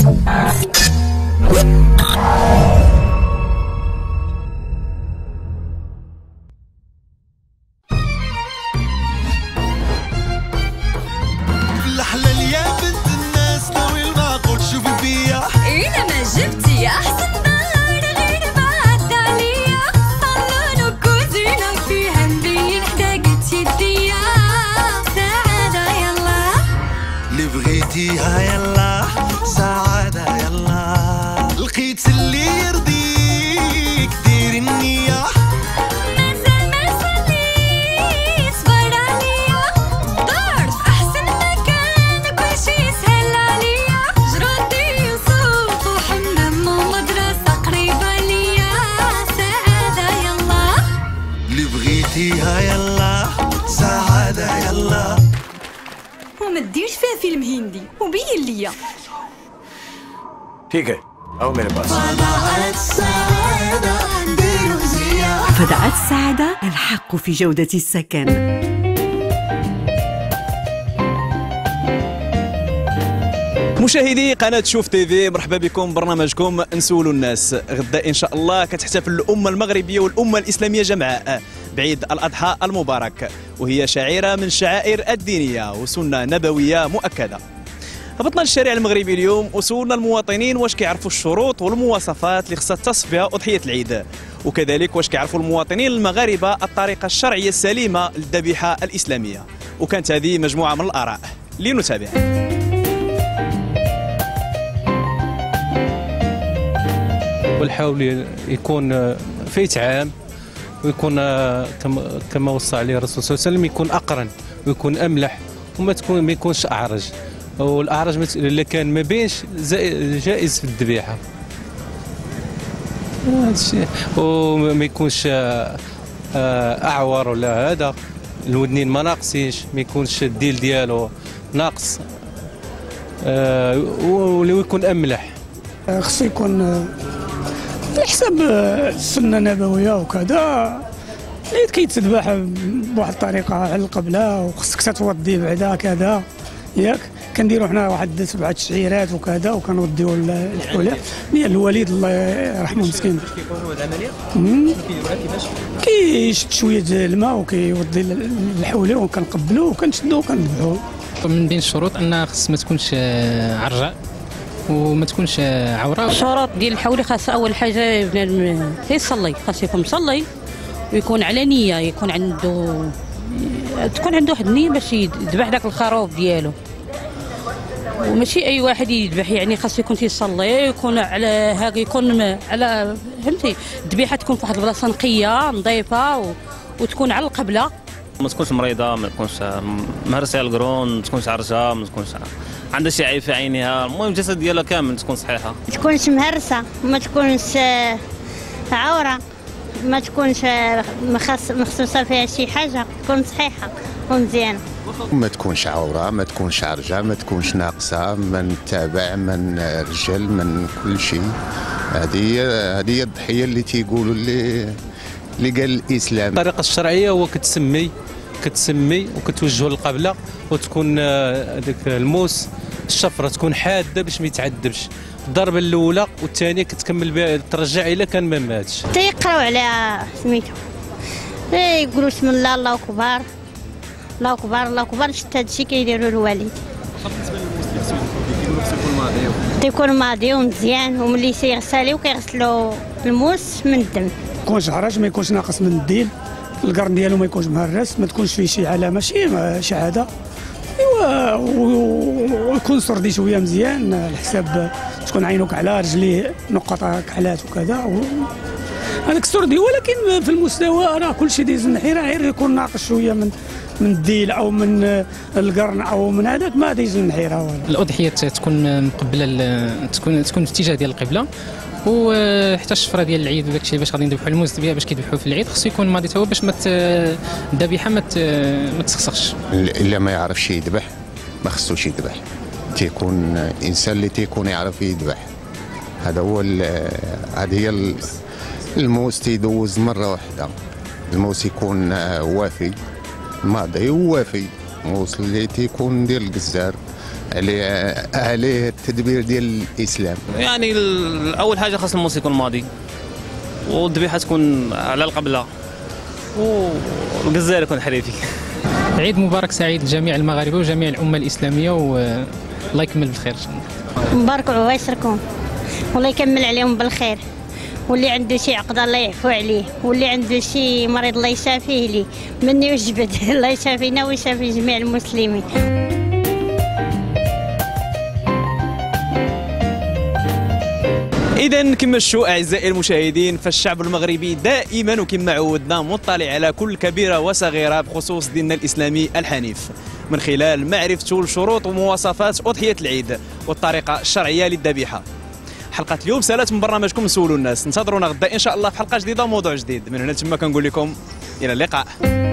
بغيتيها يلا سعادة يلا لقيت اللي يرضيك ديري النية مازال لي صبر عليا دار في أحسن مكان كلشي سهل عليا جرادي وسوق وحمام ومدرسة قريبة ليا سعادة يلا اللي بغيتيها يلا سعادة يلا وما ديرش فيها فيلم هندي وبين ليا ठीक है आओ मेरे पास فضاءات السعادة نديرو زيارة فضاءات السعادة الحق في جودة السكن. مشاهدي قناة شوف تيفي، مرحبا بكم برنامجكم نسولوا الناس. غدا إن شاء الله كتحتفل الأمة المغربية والأمة الإسلامية جمعاء بعيد الأضحى المبارك، وهي شعيرة من شعائر الدينية وسنة نبوية مؤكدة. هبطنا للشارع المغربي اليوم وسولنا المواطنين واش كيعرفوا الشروط والمواصفات اللي خصها تصف بها أضحية العيد، وكذلك واش كيعرفوا المواطنين المغاربة الطريقة الشرعية السليمة للذبيحة الإسلامية. وكانت هذه مجموعة من الآراء لنتابع. والحاول يكون في إطعام ويكون كما وصى عليه الرسول صلى الله عليه وسلم، يكون أقرن ويكون أملح ما يكونش أعرج، والأعرج اللي كان ما بينش جائز في الذبيحة. هذا الشيء، وما يكونش أعور ولا هذا، الودنين ما ناقصينش، ما يكونش الديل ديالو ناقص، ويكون أملح. خصو يكون على حساب السنه النبويه وكذا، العيد كيتذبح بواحد الطريقه على القبله، وخصك تتوضي بعدا كذا ياك. كنديروا حنا واحد 7 شعيرات وكذا، وكنوديو الحوله ديال الوالد الله يرحمه مسكين. كيكونوا العمليه كيفاش كيشد شويه الماء وكيوضي الحوله وكنقبلوه وكنشدوه وكنذبحوه. من بين الشروط ان خص ما تكونش عرجاء وما تكونش عوره. الشروط ديال الحولي خاص اول حاجه بنادم يصلي، خاص يكون مصلي ويكون على نيه، يكون تكون عنده واحد النيه باش يذبح داك الخروف ديالو، وماشي اي واحد يذبح، يعني خاص يكون تيصلي، يكون على هاك، يكون على فهمتي الذبيحه تكون في واحد البلاصه نقيه نظيفه وتكون على القبله. ما تكونش مريضه، ما تكونش مهرسه على القرون، ما تكونش عرجه، ما تكونش عندها شي عيب في عينها، المهم الجسد ديالها كامل تكون صحيحه. ما تكونش مهرسه، ما تكونش عوره، ما تكونش مخصوصه فيها شي حاجه، تكون صحيحه ومزيانه. ما تكونش عوره، ما تكونش عرجه، ما تكونش ناقصه من تابع، من رجل، من كل شيء. هذه الضحيه اللي تيقولوا اللي قال الاسلام. الطريقه الشرعيه هو كتسمي وكتوجهوا للقبله، وتكون هذاك الموس الشفره تكون حاده باش ما يتعذبش. الضربه الاولى والثانيه كتكمل بها، ترجع الى كان ما ماتش. تيقراو على سميتو، يقولوا بسم الله الله اكبر الله اكبر الله اكبر، شفت هذا الشيء كيديروا الوالد. تيكون ماضي ومزيان، وملي تيغسلوا كيغسلوا الموس من الدم. ما يكونش عرج، ما يكونش ناقص من الديل، القرن ديالو ما يكونش مهرس، ما تكونش فيه شي علامه شي شهاده، ويكون سردي شويه مزيان على حساب تكون عينك على رجليه نقطه كحلات وكذا هذاك السردي. ولكن في المستوى راه كلشي ديز النحيره، غير يكون ناقص شويه من الديل او من القرن او من هذاك، ما ديز النحيره. الاضحيه تكون مقبله، تكون في اتجاه ديال القبله، وحتى الشفره ديال العيد وداك الشيء باش غادي نذبحوا الموز بها باش كيذبحوا في العيد، خصو يكون ماضي هو باش الذبيحه ما تسخسخش. الا ما يعرفش يذبح ما خصوش يذبح، تيكون انسان اللي تيكون يعرف يذبح. هذا هو هذه هي الموس تيدوز مره واحده، الموس يكون وافي ماضي ووافي، موس اللي تيكون ديال الجزار عليه التدبير ديال الاسلام. يعني اول حاجه خاص الموس يكون ماضي، والذبيحه تكون على القبله، والجزائر يكون حريفي. عيد مبارك سعيد لجميع المغاربه وجميع الامه الاسلاميه، والله يكمل بالخير. مبارك ويسركم والله يكمل عليهم بالخير، واللي عنده شي عقده الله يعفو عليه، واللي عنده شي مريض الله يشافيه لي مني وجبد. الله يشافينا ويشافي جميع المسلمين. إذا كما شفتوا أعزائي المشاهدين، فالشعب المغربي دائما وكما عودنا مطلع على كل كبيرة وصغيرة بخصوص ديننا الإسلامي الحنيف، من خلال معرفته لشروط ومواصفات أضحية العيد والطريقة الشرعية للذبيحة. حلقة اليوم سالت من برنامجكم نسولوا الناس. انتظرونا غدا إن شاء الله في حلقة جديدة وموضوع جديد. من هنا تما كنقول لكم إلى اللقاء.